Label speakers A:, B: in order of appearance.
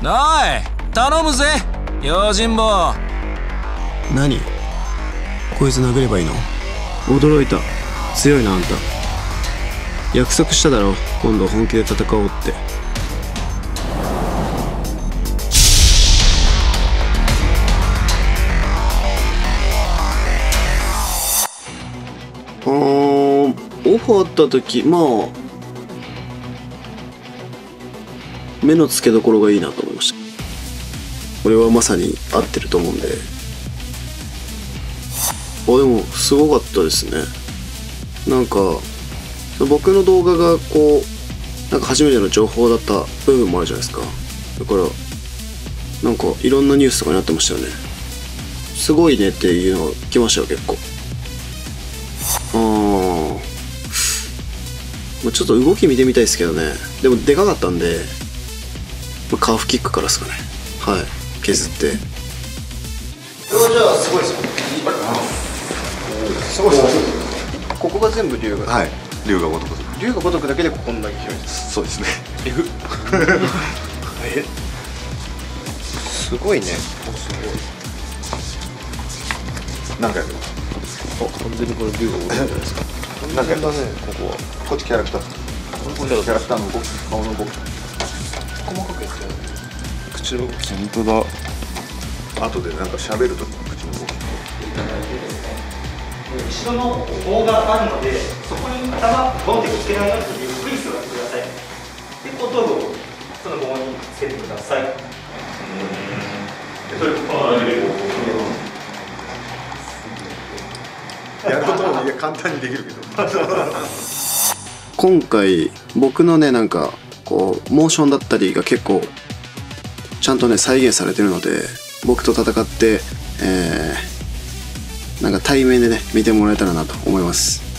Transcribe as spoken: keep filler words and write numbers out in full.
A: おい頼むぜ用心棒。
B: 何こいつ殴ればいいの？驚いた。強いなあんた。約束しただろ今度本気で戦おうって。あーオファーあった時まあ目の付けどころがいいなと思いました。これはまさに合ってると思うんで。あでもすごかったですね。なんか僕の動画がこうなんか初めての情報だった部分もあるじゃないですか。だからなんかいろんなニュースとかになってましたよね。すごいねっていうのが来ましたよ結構。あー、まあ、ちょっと動き見てみたいですけどね。でもでかかったんで、まあ、カーフキックからですかね。はい、削って。これはじゃあすごいですよ。すごいです。ここが全部龍が。
C: はい。龍が如く。
B: 龍が如くだけでこんなに広いです。
C: そうですね。
B: えすごいね。す
C: ごい。何回やる？
B: あ、完全にこれ龍が如くじゃないですか。
C: なんかやった
B: ね、ここは。
C: こっちキャラクター。こっちキャラクターの動き、顔の動き。
B: 細かくやってる。口の動き。
C: 本当だ。後でなんか喋るときの口の動き。
D: 後ろの棒があるので、そこに頭ボンってつけないようにゆっくり座ってください。で、後頭部をその棒につけてください。で、それをこの上で
C: やることも簡単にできるけど。
B: 今回僕のねなんかこうモーションだったりが結構ちゃんとね再現されてるので、僕と戦って、えー、なんか対面でね見てもらえたらなと思います。